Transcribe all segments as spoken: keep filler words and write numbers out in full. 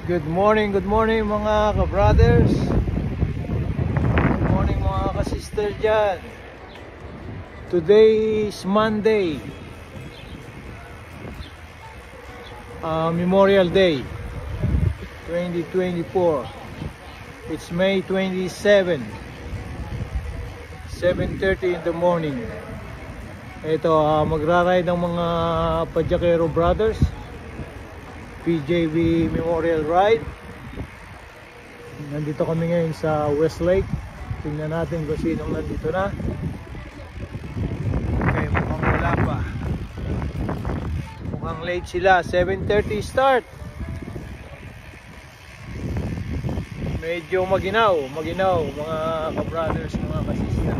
Good morning, good morning mga ka-brothers. Good morning mga ka-sister dyan. Today is Monday, uh, Memorial Day twenty twenty-four. It's May twenty-seventh, seven thirty in the morning. Ito, uh, magra-ride ang mga Pajakero brothers, P J V Memorial Ride. Nandito kami ngayon sa Westlake. Tingnan natin kung sinong nandito na. Okay, mukhang wala pa. Mukhang late sila. seven thirty start. Medyo maginaw, maginaw mga ka-brothers, mga ka-sister.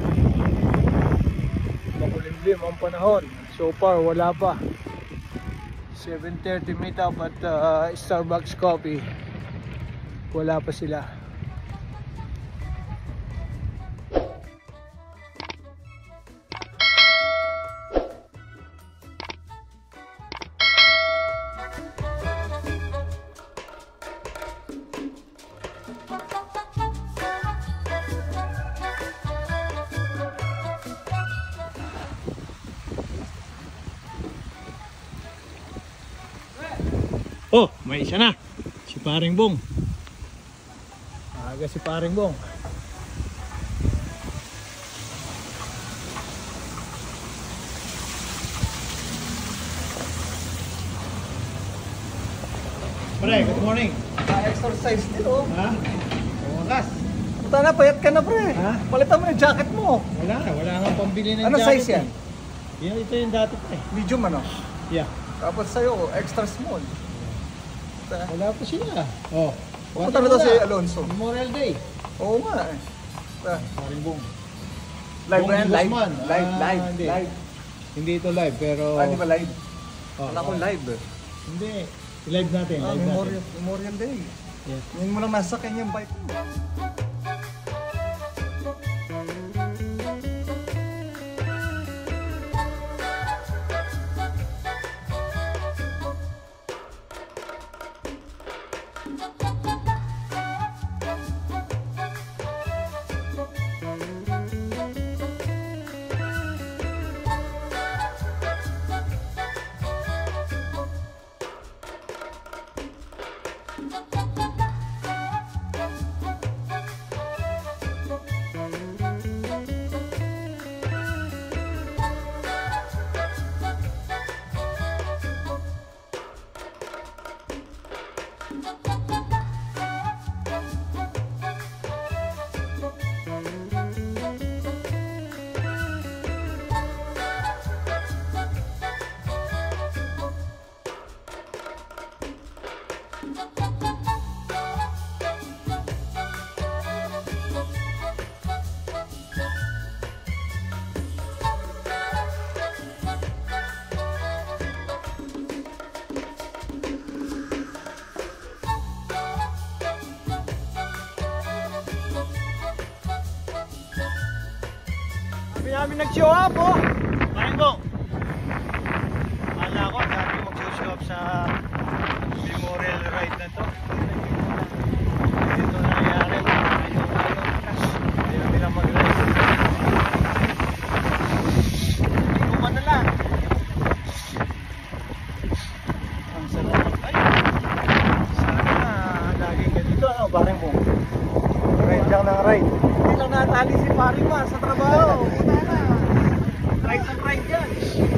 Makulimlim ang panahon. So far, wala pa. seven thirty meet up at uh, Starbucks Coffee. Wala pa sila. Oh, may isa na. Si Paring Bong. Aga si Paring Bong. Pre, good morning. Na-exercise din oh. Ha? Wakas. Puta na, payat ka na pre. Ha? Palitan mo yung jacket mo. Wala, wala nga pambili ng Ano jacket. size yan? Eh. Yan, ito yung dati pre. Medium ano? Yeah. Tapos sa'yo, extra small. Puta. Wala pa sila. Oh. Pupunta na daw si Alonso. Memorial Day. Oo nga eh. Puta. Paring Bong. Live Bong ba yan? Live? Guzman. Live, Ah, live, hindi. live. Hindi ito live pero... Ah, di ba live? Oh, Wala akong oh. live eh. Hindi. I-live natin. Ah, live Memorial, natin. Memorial Day. Yes. Ngayon mo lang nasakyan yung bike mo. Sabi namin nag-show up oh! Paring Bong! Akala ko dati mag-show up sa Memorial Ride na to. Dito nangyayari. Hindi na nila mag-ride. Hindi ko man na lang. Ang sarap. Ay! Sana laging ganito. Ano, Paring Bong? Ride lang ng ride. Hindi lang natali si Paring Ma sa trabaho. Puta na. Ride ng ride yan.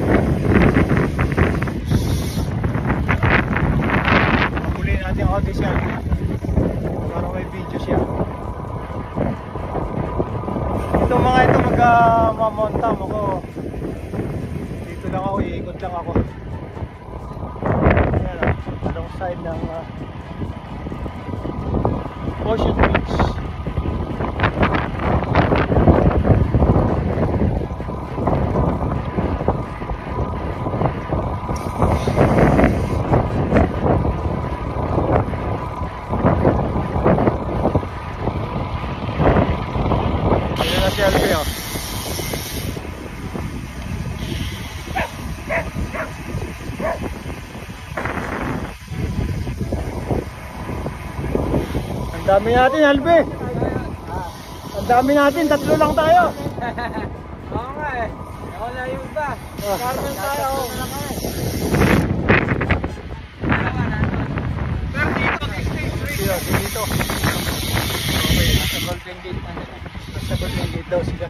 Huli natin ang audio siya. Para may video siya. Ito mga ito magka-mamontam ako. Dito lang ako, iikot lang ako. Yan ah, along side ng uh, Ocean Beach. Selfie oh. dami natin, Albe. Ang dami natin, tatlo lang tayo. Oo nga eh. Ako na yung iba. Carmen tayo. Dito, dito. Okay, nasa Golden Gate na. Nasa Golden Gate daw sila.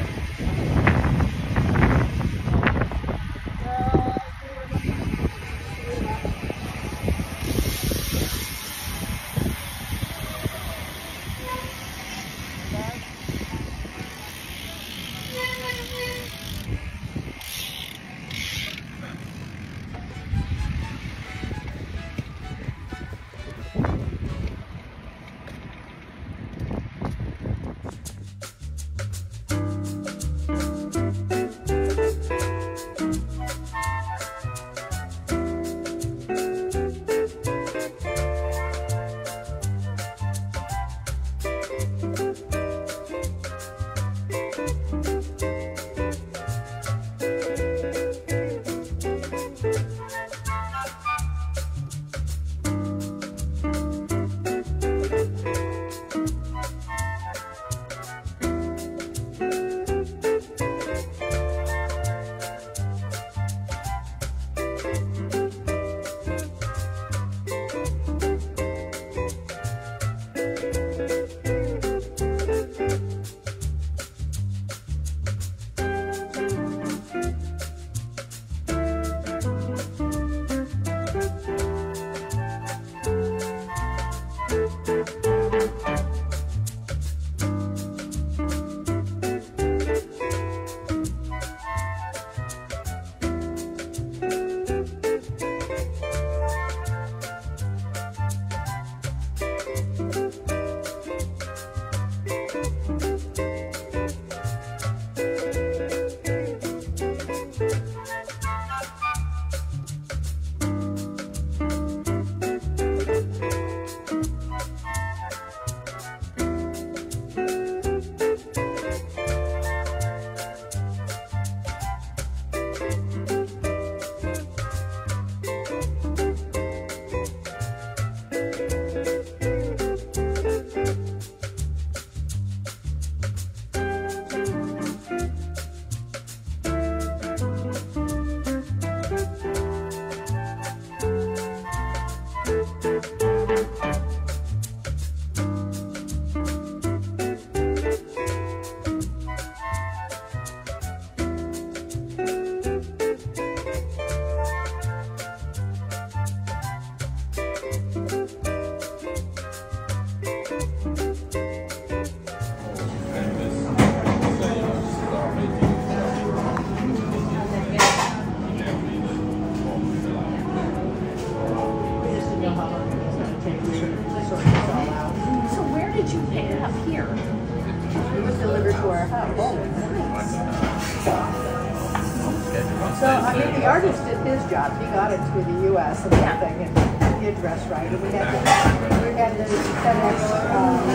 So, I mean, the artist did his job. He got it through the U S and everything, and he addressed right. And we had the, we had the FedEx, uh,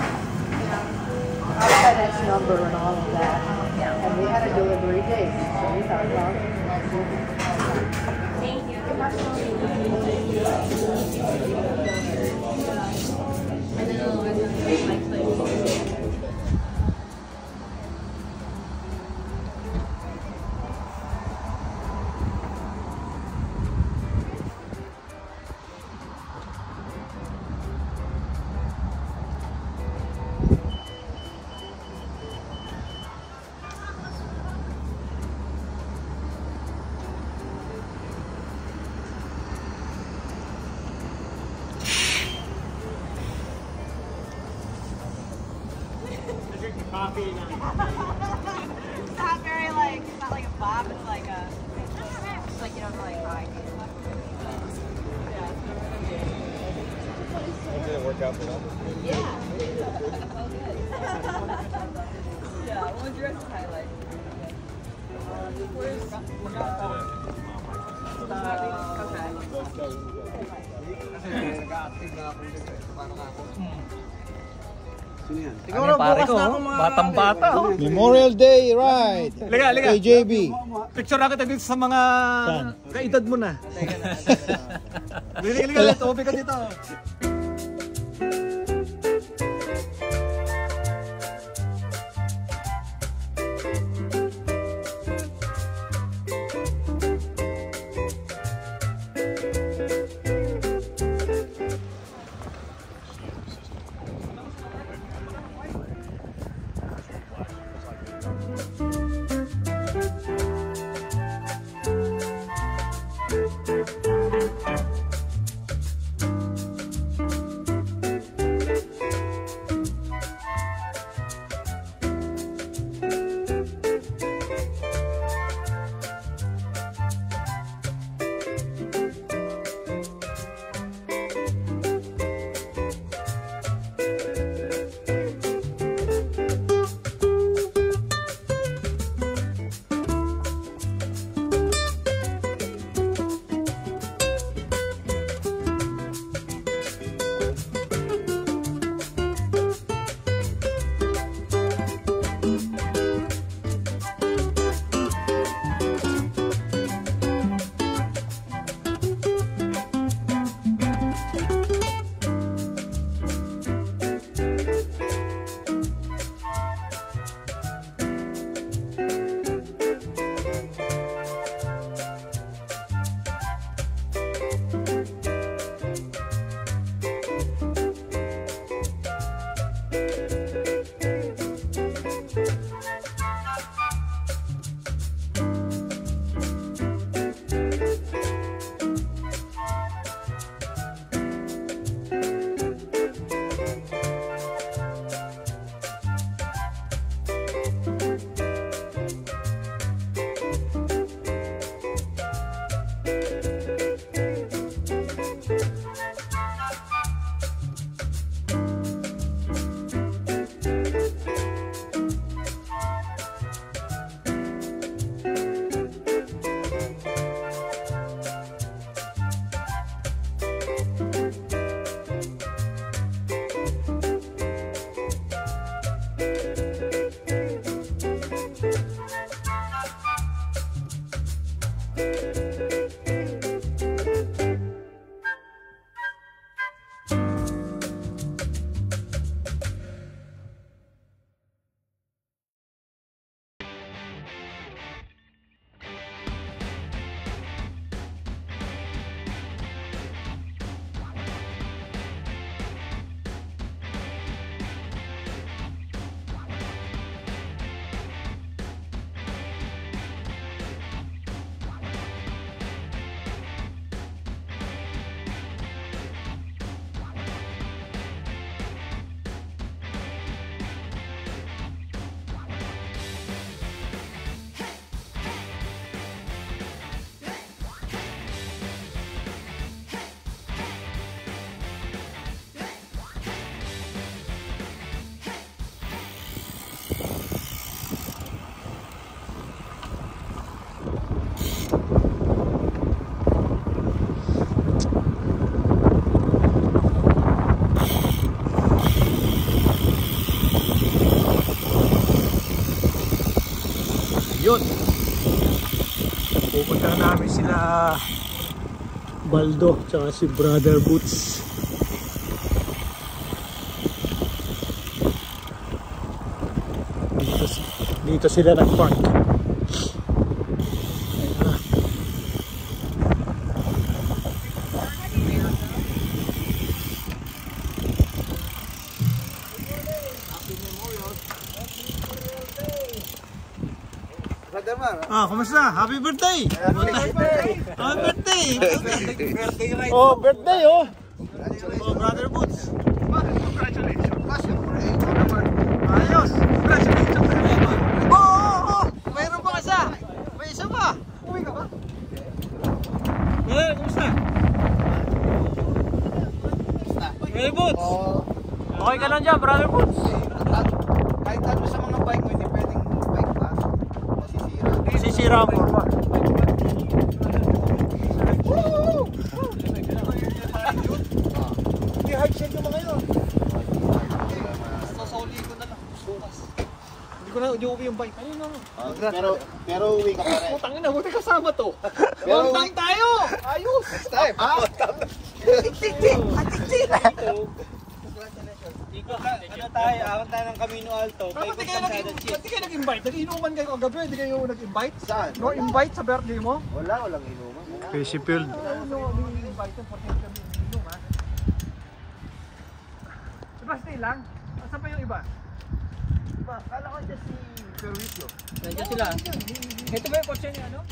our FedEx number and all of that. And we had a delivery date. So we thought, well, thank you. Coffee. It's not very like, it's not like a bop, it's like a, it's like, you know, like, oh, Did it work out for them? yeah. Yeah, what was your rest highlight? Where's, Siguro bukas na ako mga batang-bata. Oh. Memorial Day ride. Liga, liga. K J B. Picture na kita dito sa mga kaedad mo na. Liga, liga, liga. Topic ka dito. Yun. Pupunta namin sila Baldo tsaka si Brother Boots. Dito, dito sila nag-park. Brother Mar. Ah, kumusta? Happy birthday! Happy birthday! Happy birthday! Birthday right. Oh, birthday oh! Oh, Brother Boots. Congratulations. Mas siyempre. Ayos! Congratulations! Oo, oo, oo! Mayroon pa isa! May isa pa! Uwi ka ba? Eh, kumusta? Brother Boots! Okay ka lang dyan, Brother Boots? Kahit ano sa mga bike mo, hindi pwedeng bike pa. Masisira. Sisira ang forma. Hindi hard shell yung mga yun. Sasoli ko na lang. Bukas. Hindi ko na, hindi ko yung bike. Ano yun? Pero pero uwi ka pa rin. Putang ina, buti kasama to. Pero Bondang tayo! Ayos! Next time. Ah? Tik-tik! Tik-tik! Ano tayo? Ahon tayo ng Camino Alto. Pero ba't di kayo nag- ba't di kayo nag-invite? Nag-inuman kayo kagabi, hindi kayo nag-invite? Saan? No invite sa birthday mo? Wala, walang inuman. Casey Field. Ano, invite yung portent kami inom ha? Diba stay lang? Saan pa yung iba? Diba, kala ko dyan si Perwisyo. Nandiyan sila. Ito ba yung kotse niya ano?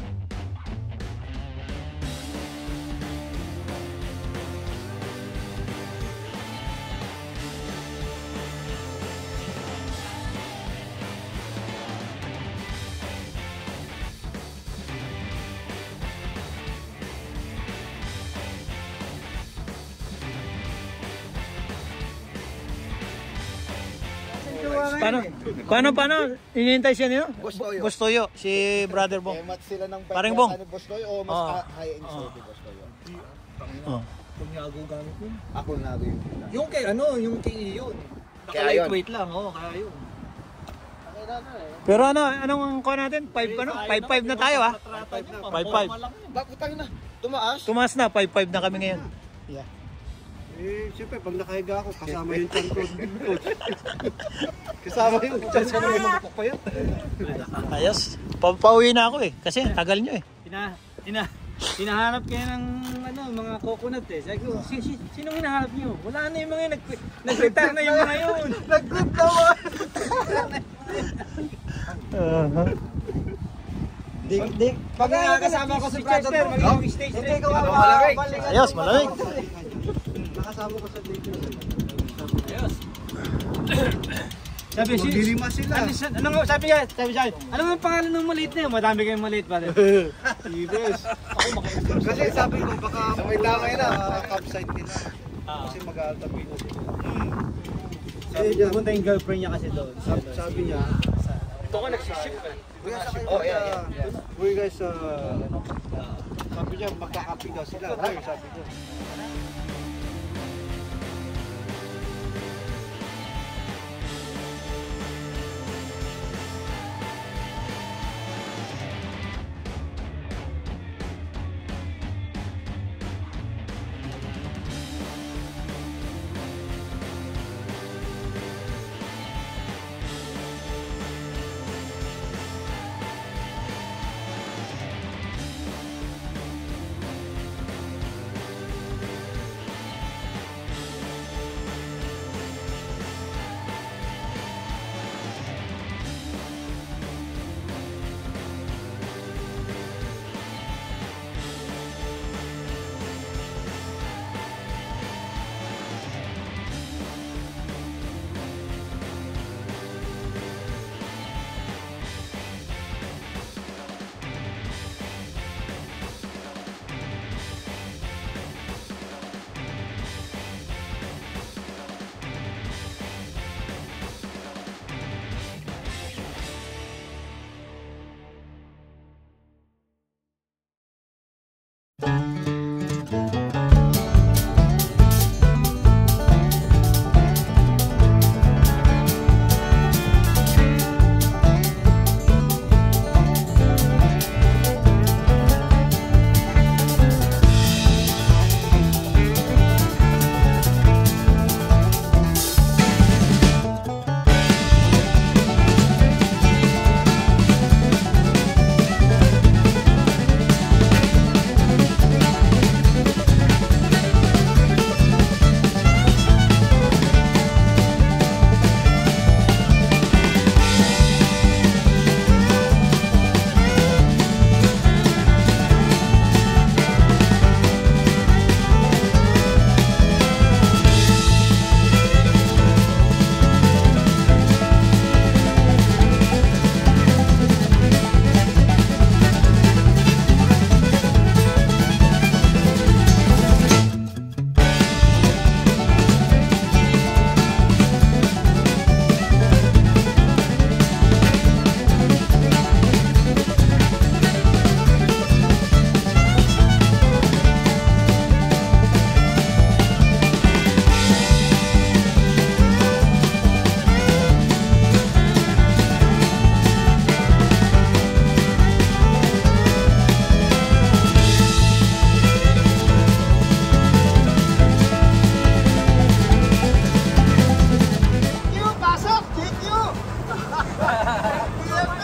Paano? Paano, paano? Inihintay siya niyo? Bostoyo. Bostoyo, si Brother Eh, Bong. mat sila ng bike Parang na Bong. ano, Bostoy o mas Oo. ha- high-end oh. si Bostoy? Oh. Punyago gamit yun. Ako na ako yung Yung kay ano, yung kay yun. Kaya Naka yun. lightweight lang, oh, kaya yun. Pero ano, anong kuha natin? five ano? five five na tayo ah. five five. Bakit tayo na? Tumaas? Tumaas na, five five na kami ngayon. Yeah. Eh, siyempre, pag nakahiga ako, kasama yung chan ko. Kasama yung chan ko. Mamupok pa yun. Ayos. Pa pauwi na ako eh. Kasi tagal nyo eh. Hina, hina, hinahanap kayo ng ano, mga coconut eh. Sabi ko, si, si, sinong hinahanap niyo? Wala na yung mga nag nag-retire na yung mga yun. Nag-grip naman! Uh-huh. Di, di. Pag nakakasama ko si Chester, magiging stage Hindi left. ko Ano, mapapalik. malamig. Ayos, malamig. Nakasama ko sa dito. Ayos. Sabi si Magdilima sila. Ano, siya- ano nga sabi niya? Sabi siya, ano nga ang pangalan ng maliit na yun? Madami kayong maliit pa rin. Ibes. Kasi sabi ko, baka sa may damay na, campsite nila. Kasi mag-aaltabi na sila. Sabi niya, punta yung girlfriend niya kasi doon. Sabi, sabi niya, Ito ka nagsiship ka. oh yeah, yeah. Uy guys, uh, sabi niya, magkakapi daw sila. Uy, sabi niya.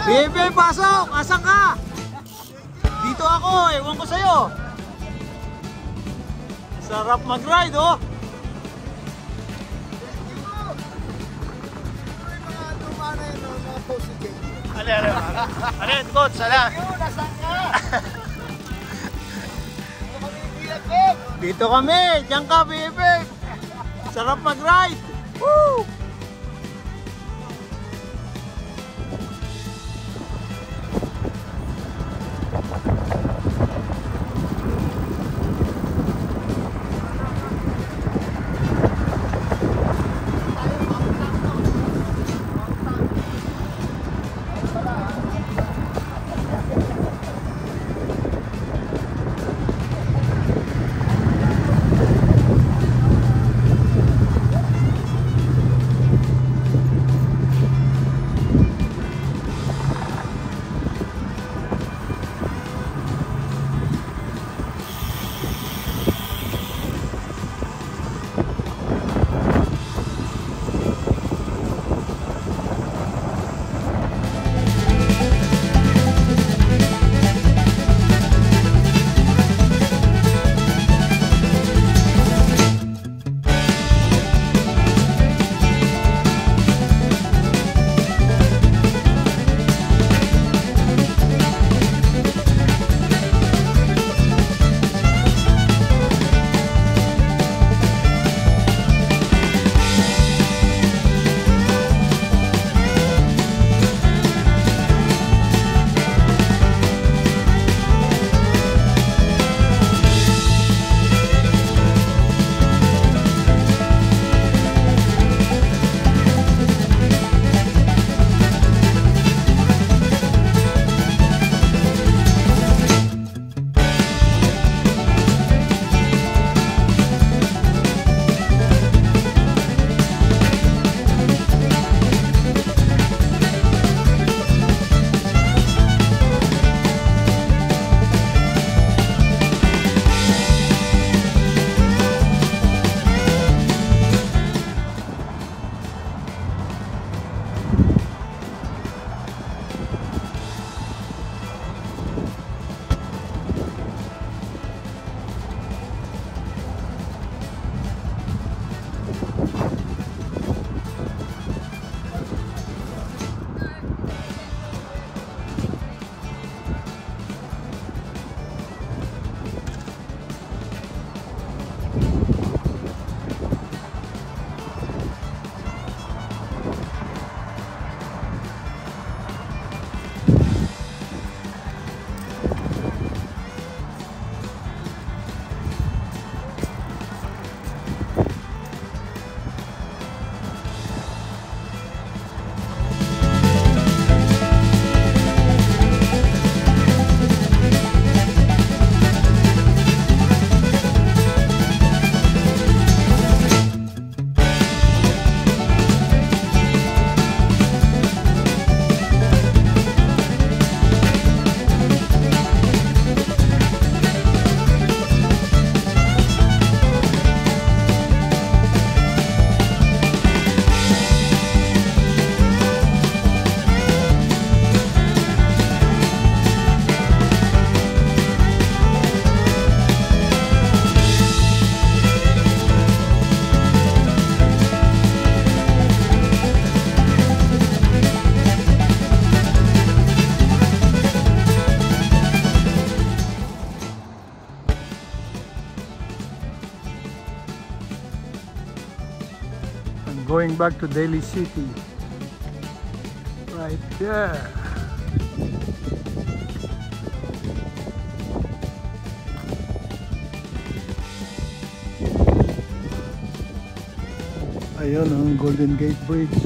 Bebe, pasok! Asan ka? Dito ako, ewan ko sa'yo. Sarap mag-ride, oh. Ano, ano, ano yun, coach? Ano? Dito kami, diyan ka, bebe. Sarap mag-ride. Woo! Going back to Daly City right there. Ayun ang Golden Gate Bridge.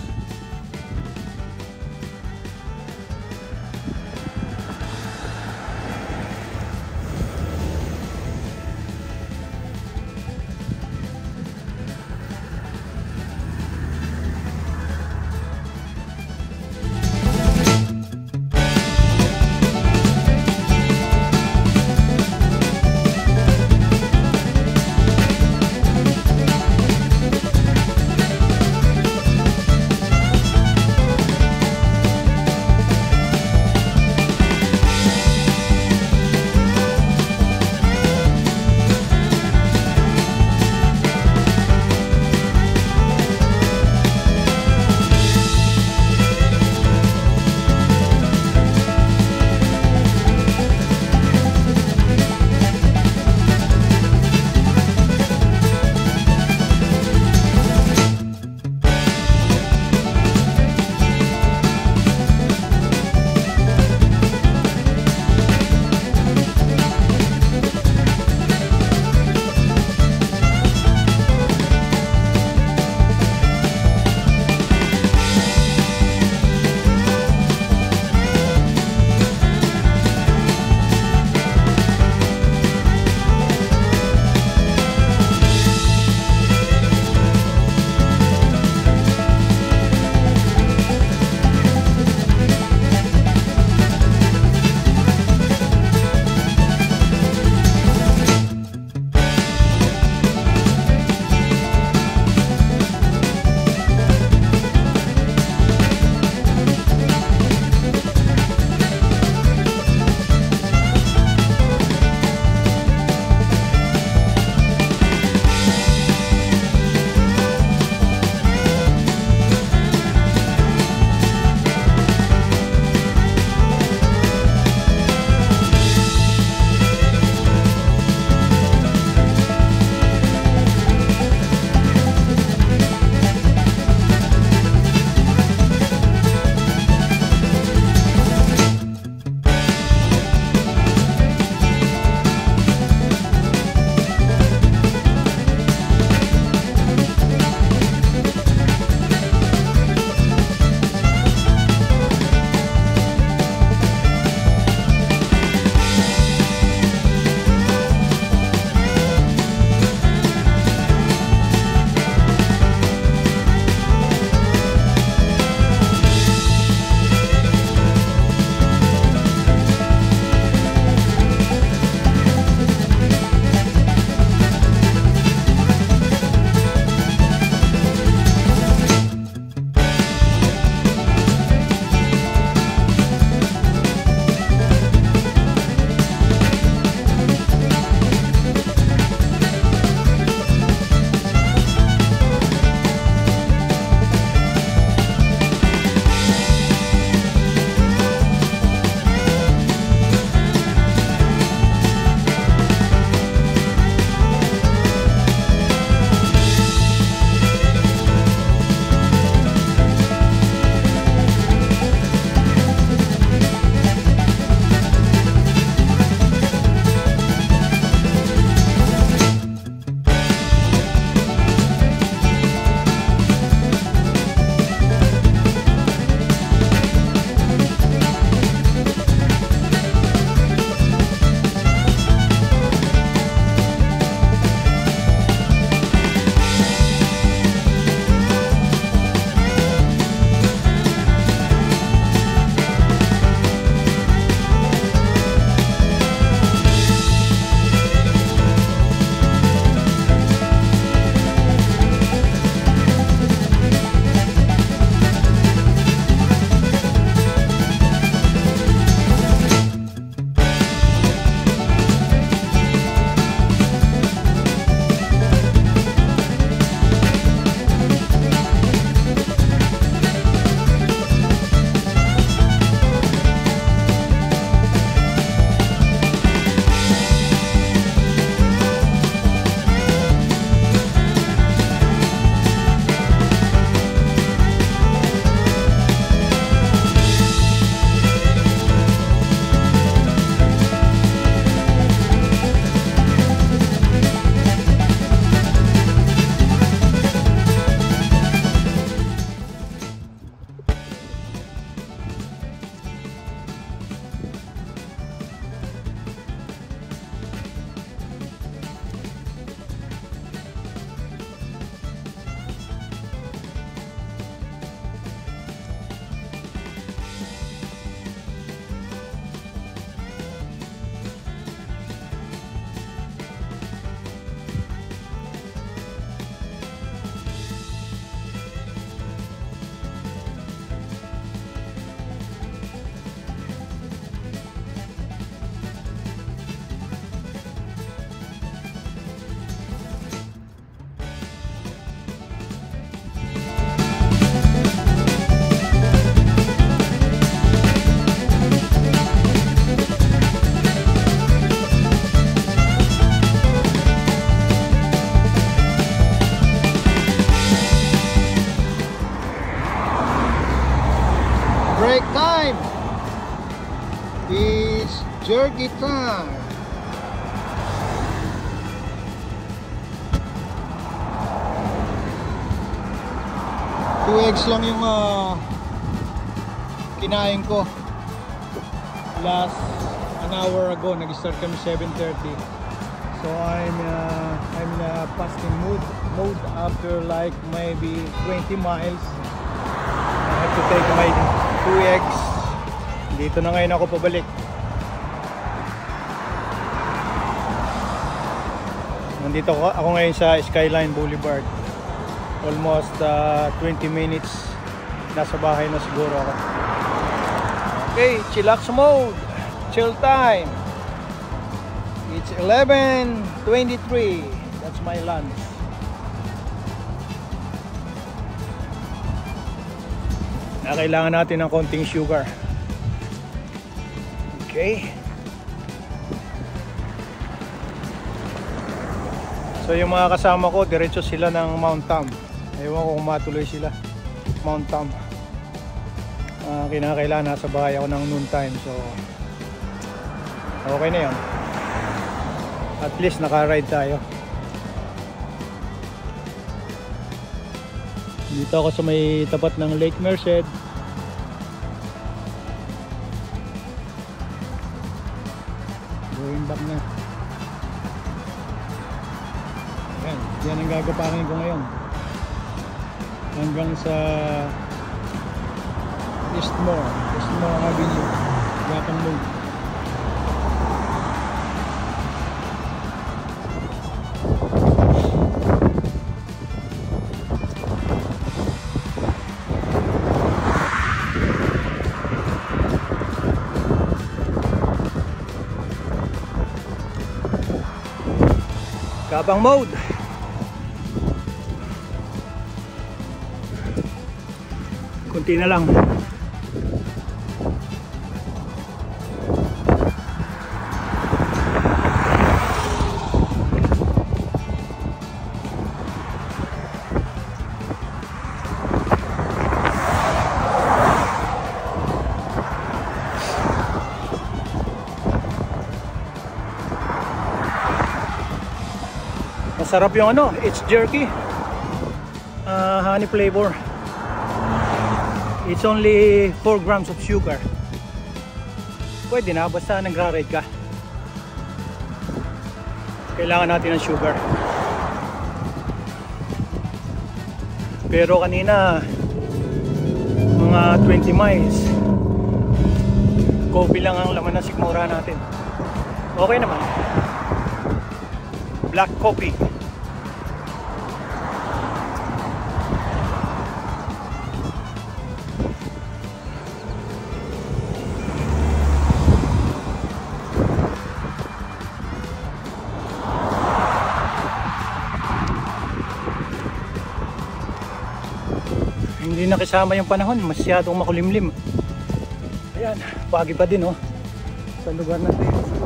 break time. It's jerky time. Two eggs lang yung uh, kinain ko last an hour ago. Nag-start kami seven thirty. So I'm uh, I'm in a fasting mood mode after like maybe twenty miles. I have to take my two eggs. Dito na ngayon ako pabalik. Nandito ako, ako ngayon sa Skyline Boulevard. Almost uh, twenty minutes. Nasa bahay na siguro ako. Okay, chillax mode. Chill time. It's eleven twenty-three. That's my lunch. Na kailangan natin ng konting sugar. Okay. So yung mga kasama ko, diretso sila ng Mount Tam. Ewan ko kung matuloy sila. Mount Tam. Uh, kinakailangan nasa bahay ako ng noon time. So okay na yun. At least naka-ride tayo. Dito ako sa may tapat ng Lake Merced. Going back na. Ayan, yan ang gagapakin ko ngayon. Hanggang sa Eastmore, Eastmore Avenue, Gapang Loop. Gapang mode. Kunti na lang. Masarap yung ano, it's jerky. Uh, honey flavor. It's only four grams of sugar. Pwede na, basta nagra-ride ka. Kailangan natin ng sugar. Pero kanina, mga twenty miles, coffee lang ang laman ng sikmura natin. Okay naman. Black coffee. Hindi nakisama yung panahon, masyadong makulimlim. Ayan, pagi pa din oh sa lugar natin.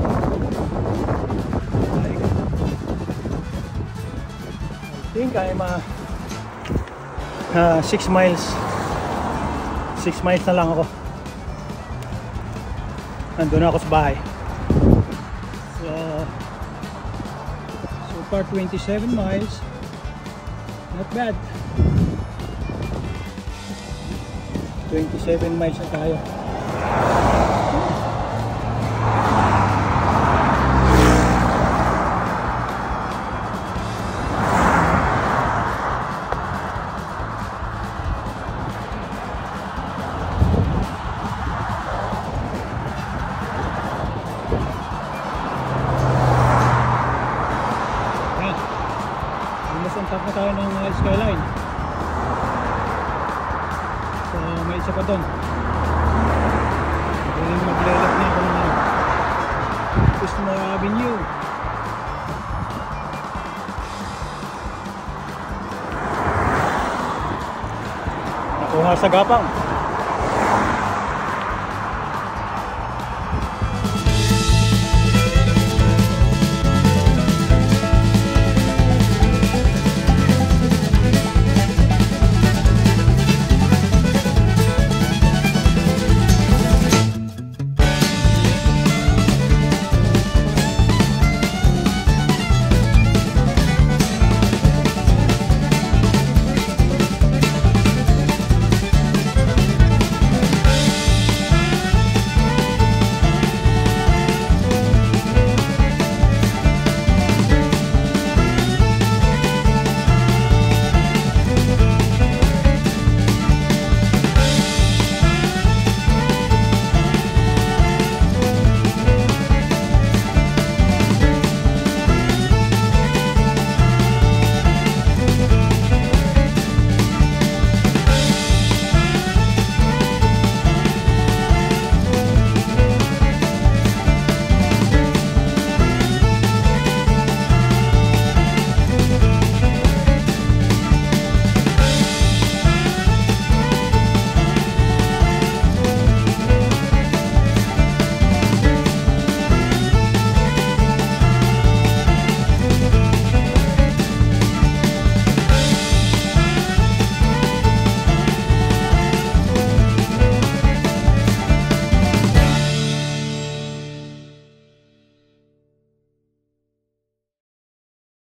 I think I'm uh, uh, six miles six miles na lang ako. Nandun na ako sa bahay. So so far twenty-seven miles. Not bad. twenty-seven miles na tayo. Top na tayo ng uh, Skyline. So may isa pa doon. Doon mag-lelat na ako ng uh, Eastmore Avenue. Nakuha sa gapang.